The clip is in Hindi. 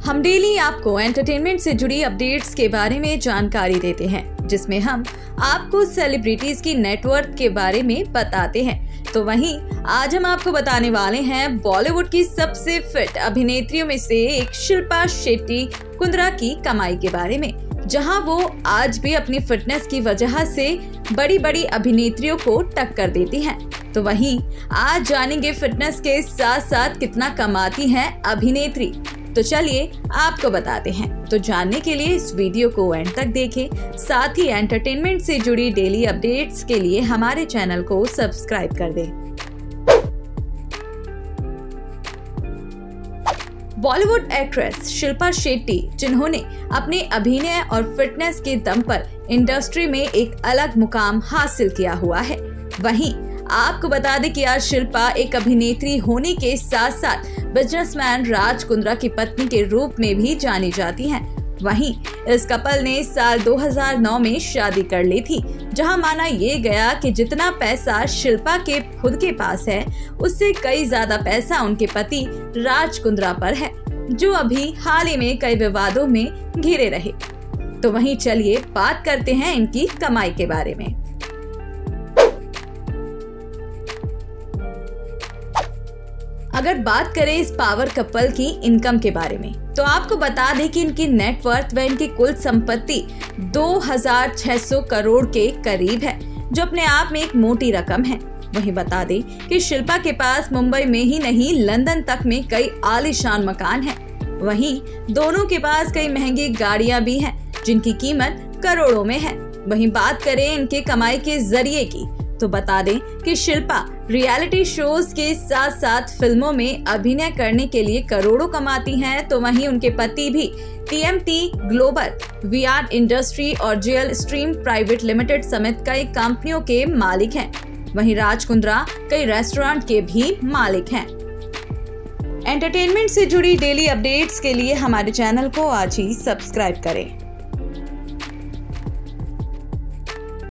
हम डेली आपको एंटरटेनमेंट से जुड़ी अपडेट्स के बारे में जानकारी देते हैं, जिसमें हम आपको सेलिब्रिटीज की नेटवर्थ के बारे में बताते हैं। तो वहीं आज हम आपको बताने वाले हैं बॉलीवुड की सबसे फिट अभिनेत्रियों में से एक शिल्पा शेट्टी कुंद्रा की कमाई के बारे में, जहां वो आज भी अपनी फिटनेस की वजह से बड़ी बड़ी अभिनेत्रियों को टक्कर देती हैं। तो वहीं आज जानेंगे फिटनेस के साथ साथ कितना कमाती हैं अभिनेत्री। तो चलिए आपको बताते हैं। तो जानने के लिए इस वीडियो को एंड तक देखें, साथ ही एंटरटेनमेंट से जुड़ी डेली अपडेट्स के लिए हमारे चैनल को सब्सक्राइब कर दें। बॉलीवुड एक्ट्रेस शिल्पा शेट्टी, जिन्होंने अपने अभिनय और फिटनेस के दम पर इंडस्ट्री में एक अलग मुकाम हासिल किया हुआ है, वहीं आपको बता दें कि आज शिल्पा एक अभिनेत्री होने के साथ साथ बिजनेसमैन राज कुंद्रा की पत्नी के रूप में भी जानी जाती हैं। वहीं इस कपल ने साल 2009 में शादी कर ली थी, जहां माना ये गया कि जितना पैसा शिल्पा के खुद के पास है, उससे कई ज्यादा पैसा उनके पति राज कुंद्रा पर है, जो अभी हाल ही में कई विवादों में घिरे रहे। तो वहीं चलिए बात करते हैं इनकी कमाई के बारे में। अगर बात करें इस पावर कपल की इनकम के बारे में, तो आपको बता दें कि इनकी नेटवर्थ व इनकी कुल संपत्ति 2600 करोड़ के करीब है, जो अपने आप में एक मोटी रकम है। वहीं बता दें कि शिल्पा के पास मुंबई में ही नहीं, लंदन तक में कई आलीशान मकान हैं। वहीं दोनों के पास कई महंगी गाड़ियां भी हैं, जिनकी कीमत करोड़ों में है। वहीं बात करें इनके कमाई के जरिए की, तो बता दें कि शिल्पा रियलिटी शोज के साथ साथ फिल्मों में अभिनय करने के लिए करोड़ों कमाती हैं। तो वहीं उनके पति भी TMT ग्लोबल, VR इंडस्ट्री और JL स्ट्रीम प्राइवेट लिमिटेड समेत कई कंपनियों के मालिक हैं। वहीं राज कुंद्रा कई रेस्टोरेंट के भी मालिक हैं। एंटरटेनमेंट से जुड़ी डेली अपडेट्स के लिए हमारे चैनल को आज ही सब्सक्राइब करें।